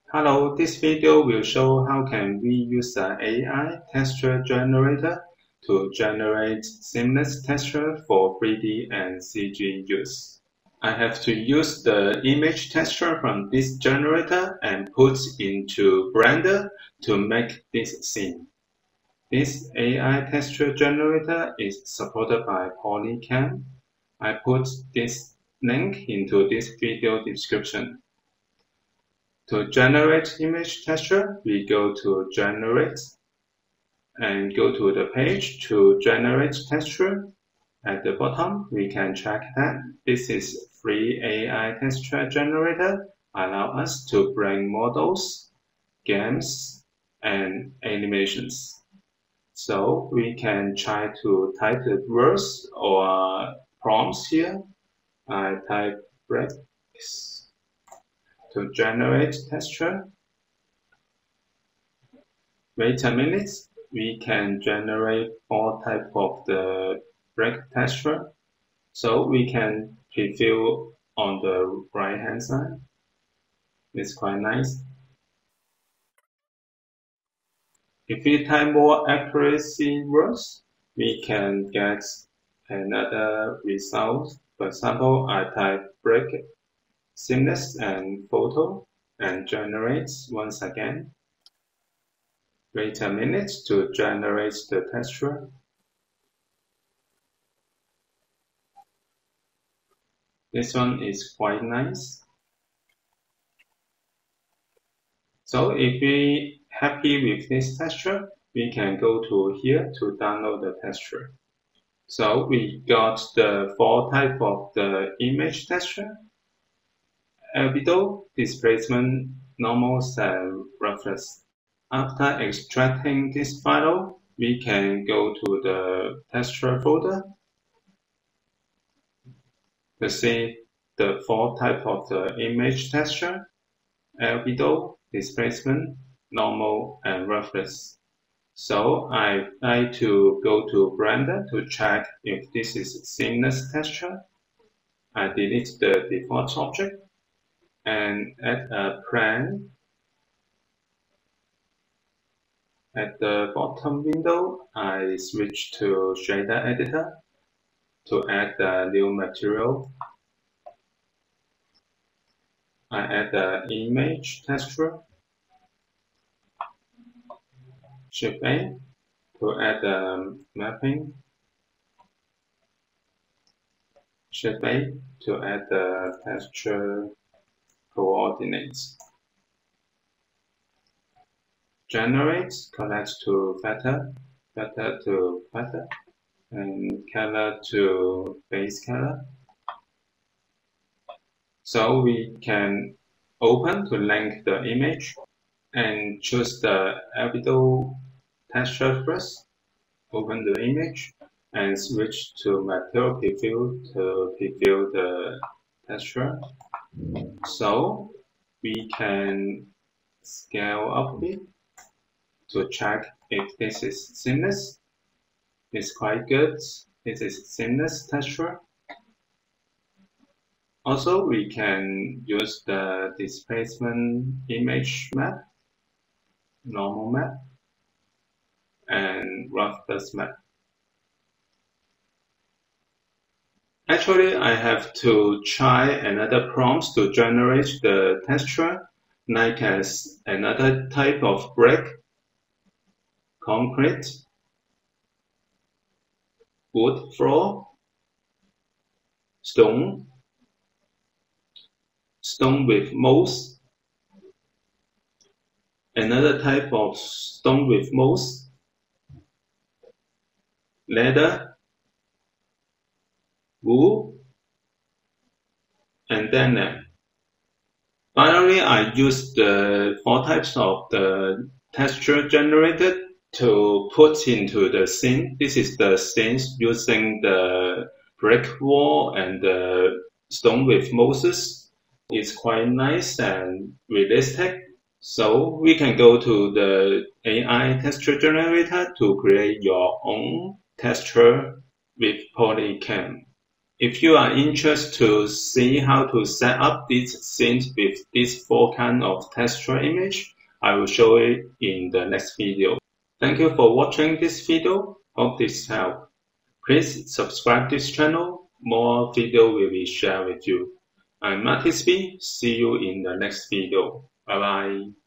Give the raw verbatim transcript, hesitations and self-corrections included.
Hello, this video will show how can we use the A I texture generator to generate seamless texture for three D and C G use. I have to use the image texture from this generator and put into Blender to make this scene. This A I texture generator is supported by Polycam. I put this link into this video description. To generate image texture, we go to Generate and go to the page to generate texture. At the bottom, we can check that this is free A I texture generator, allow us to bring models, games, and animations. So we can try to type the words or prompts here. I type bricks to generate texture. Wait a minute, we can generate all type of the brick texture. So we can preview on the right hand side. It's quite nice. If we type more accuracy words, we can get another result. For example, I type brick, seamless and photo and generates once again. Wait a minute to generate the texture. This one is quite nice. So if we happy with this texture, we can go to here to download the texture. So we got the four type of the image texture: Albedo, displacement, normal, and roughness. After extracting this file, we can go to the texture folder to see the four type of the image texture: Albedo, displacement, normal, and roughness. So I like to go to Blender to check if this is seamless texture. I delete the default object and add a plan. At the bottom window, I switch to shader editor to add a new material. I add the image texture. Shift A to add the mapping. Shift A to add the texture coordinates. Generate, collect to feather, feather to feather, and color to base color. So we can open to link the image and choose the Albedo texture first. Open the image and switch to material preview to preview the texture. So we can scale up a bit to check if this is seamless. It's quite good. This is seamless texture. Also, we can use the displacement image map, normal map, and roughness map. Actually, I have to try another prompts to generate the texture, like as another type of brick, concrete, wood floor, stone, stone with moss, another type of stone with moss, leather, wool, and then uh, finally I use the four types of the texture generated to put into the scene. This is the scenes using the brick wall and the stone with Moses. It's quite nice and realistic. So we can go to the A I texture generator to create your own texture with Polycam. If you are interested to see how to set up this scene with this four kind of texture image, I will show it in the next video. Thank you for watching this video. Hope this helped. Please subscribe this channel. More video will be shared with you. I'm Martis B. See you in the next video. Bye bye.